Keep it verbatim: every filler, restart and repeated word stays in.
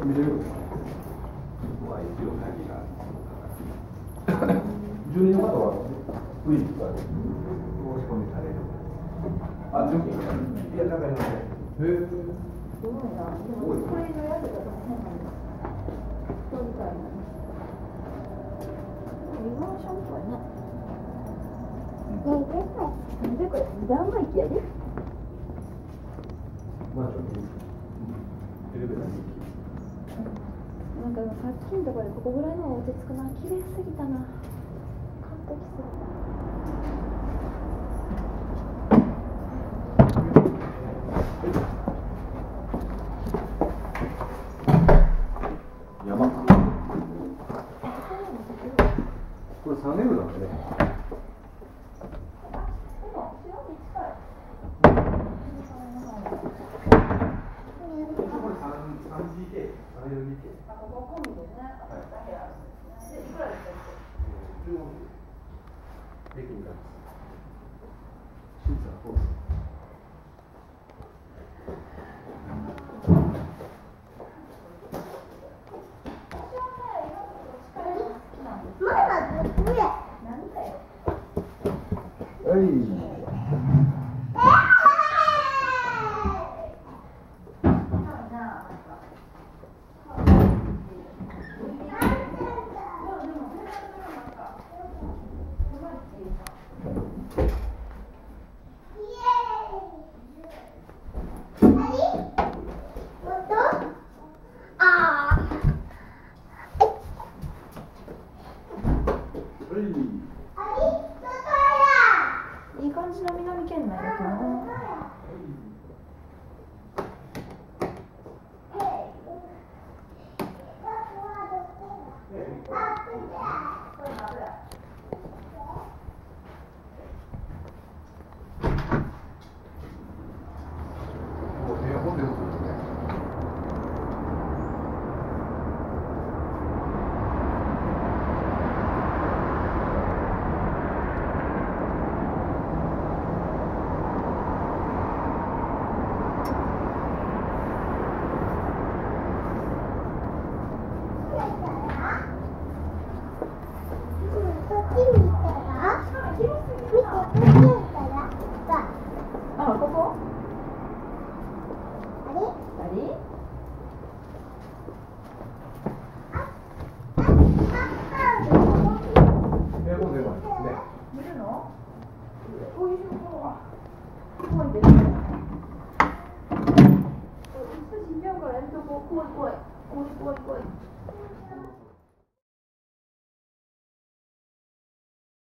見れるの？ ここは一応鍵がある。 住人の方はウィークか申し込みされる。 あ、でもいや、かかりません。 へえ。 すごいな。でもこれのやつだと変なんです。人みたいな。今のシャンプーやな。ねえ、絶対。なんでこれ、二段マイクやで。 マンションにエレベーターになんかさっきのところでここぐらいの落ち着くな。綺麗すぎたな。完璧すぎた。 山。これサンエルなんですね。はい。 いい感じの南県内だけどな。あ、ここ？あれ？あれ？ エアコン出ますね。 見るの？こういうところは怖いですね。少し違うからやめとこう。怖い怖い怖い怖い怖い。